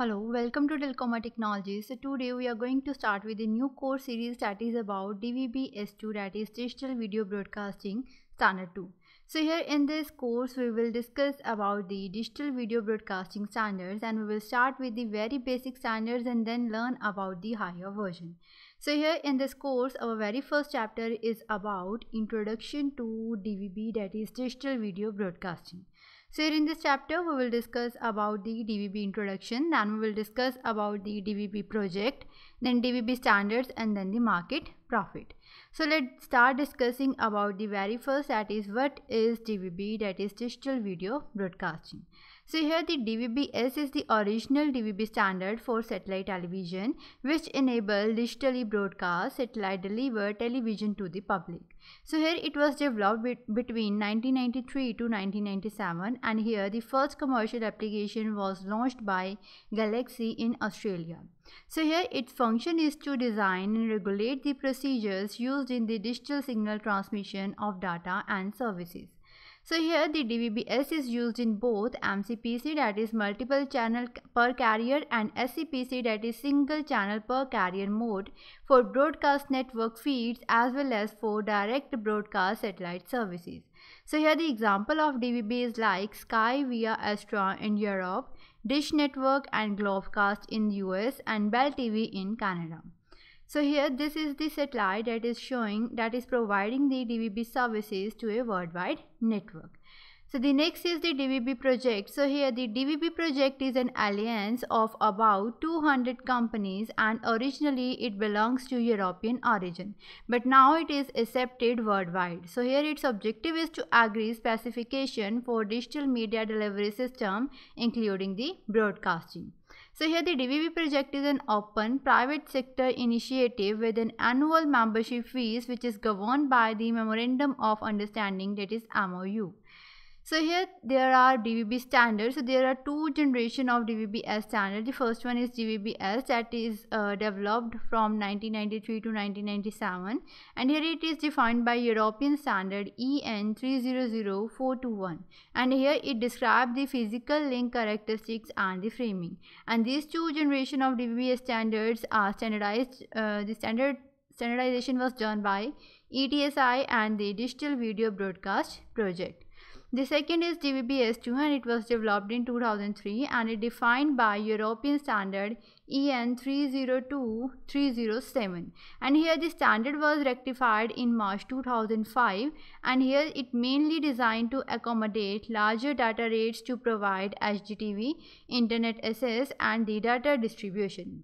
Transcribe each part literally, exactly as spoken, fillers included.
Hello, welcome to Telcoma Technologies. So today we are going to start with a new course series that is about D V B S two, that is Digital Video Broadcasting Standard two. So here in this course we will discuss about the digital video broadcasting standards, and we will start with the very basic standards and then learn about the higher version. So here in this course our very first chapter is about Introduction to D V B, that is Digital Video Broadcasting. So here in this chapter we will discuss about the D V B introduction, then we will discuss about the D V B project, then D V B standards, and then the market profit. So let's start discussing about the very first, that is what is D V B, that is digital video broadcasting. So here the D V B S is the original D V B standard for satellite television, which enable digitally broadcast satellite delivered television to the public. So here it was developed be between nineteen ninety-three to nineteen ninety-seven, and here the first commercial application was launched by Galaxy in Australia. So here its function is to design and regulate the procedures used in the digital signal transmission of data and services. So here the D V B S is used in both M C P C, that is multiple channel per carrier, and S C P C, that is single channel per carrier mode, for broadcast network feeds as well as for direct broadcast satellite services. So here the example of D V B is like Sky via Astra in Europe, Dish Network and Globecast in U S, and Bell T V in Canada. So here this is the satellite that is showing that is providing the D V B services to a worldwide network. So the next is the D V B project. So here the D V B project is an alliance of about two hundred companies, and originally it belongs to European origin, but now it is accepted worldwide. So here its objective is to agree specification for digital media delivery system, including the broadcasting. So here the D V B project is an open private sector initiative with an annual membership fees, which is governed by the Memorandum of Understanding, that is M O U. So here there are D V B standards. So there are two generation of D V B S standard. The first one is D V B S, that is uh, developed from nineteen ninety-three to nineteen ninety-seven, and here it is defined by European standard E N three zero zero four two one, and here it describes the physical link characteristics and the framing. And these two generation of D V B S standards are standardized. Uh, the standard standardization was done by E T S I and the Digital Video Broadcast Project. The second is D V B S two, and it was developed in two thousand three, and it defined by European standard E N three zero two three zero seven, and here the standard was rectified in March two thousand five, and here it mainly designed to accommodate larger data rates to provide H D T V, internet access, and the data distribution.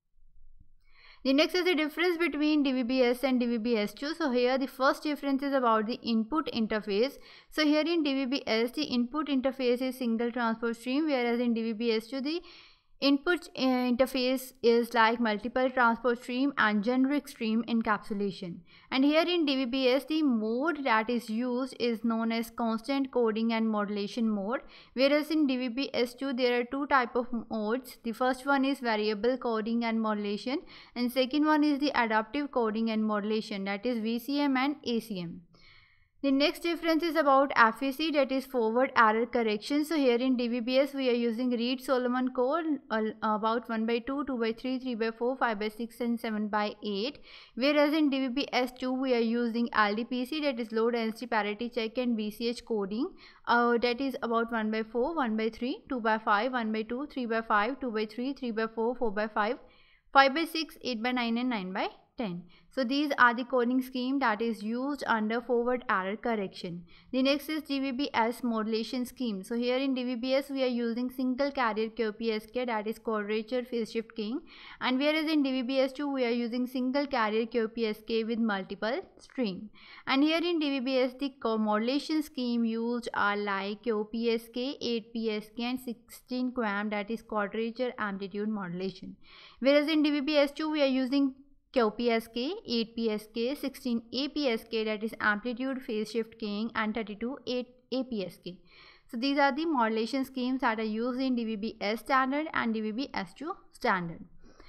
The next is the difference between D V B S and D V B S two. So here the first difference is about the input interface. So here in D V B S the input interface is single transport stream, whereas in D V B S two the input uh, interface is like multiple transport stream and generic stream encapsulation. And here in D V B S the mode that is used is known as constant coding and modulation mode, whereas in D V B S two there are two type of modes. The first one is variable coding and modulation, and second one is the adaptive coding and modulation, that is V C M and A C M. The next difference is about F E C, that is forward error correction. So here in D V B S we are using Reed-Solomon code uh, about one by two, two by three, three by four, five by six, and seven by eight, whereas in D V B S two we are using L D P C, that is low density parity check, and B C H coding, uh, that is about one by four, one by three, two by five, one by two, three by five, two by three, three by four, four by five, five by six, eight by nine, and nine by ten. So these are the coding scheme that is used under forward error correction. The next is D V B S modulation scheme. So here in D V B S we are using single carrier Q P S K, that is quadrature phase shift keying, and whereas in D V B S two we are using single carrier Q P S K with multiple stream. And here in D V B S the modulation scheme used are like Q P S K, eight P S K, and sixteen Q A M, that is quadrature amplitude modulation. Whereas in D V B S two we are using Q P S K, eight P S K, sixteen A P S K, that is amplitude phase shift keying, and thirty-two eight A P S K. So these are the modulation schemes that are used in D V B S standard and D V B S two standard.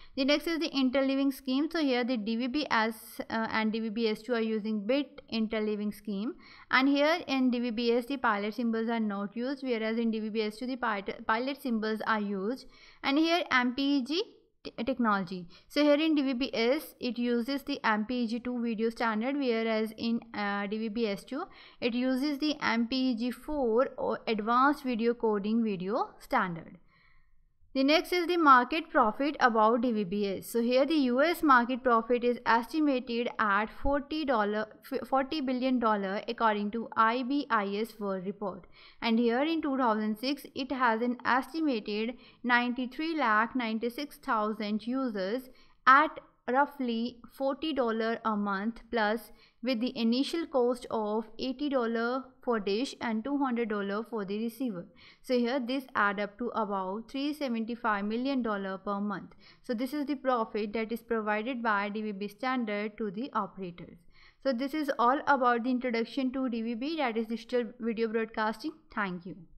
The next is the interleaving scheme. So here the D V B S uh, and D V B S two are using bit interleaving scheme, and here in D V B S the pilot symbols are not used, whereas in D V B S two the pilot symbols are used. And here M P E G technology. So here in D V B S it uses the M P E G two video standard, whereas in uh, D V B S two it uses the M P E G four or advanced video coding video standard. The next is the market profit about D V B S. So here the U S market profit is estimated at forty billion dollars according to I B I S World Report. And here in two thousand six it has an estimated ninety-three lakh ninety-six thousand users at roughly forty dollars a month, plus with the initial cost of eighty dollars for dish and two hundred dollars for the receiver. So here this add up to about three hundred seventy-five million dollars per month. So this is the profit that is provided by D V B standard to the operators. So this is all about the introduction to D V B, that is digital video broadcasting. Thank you.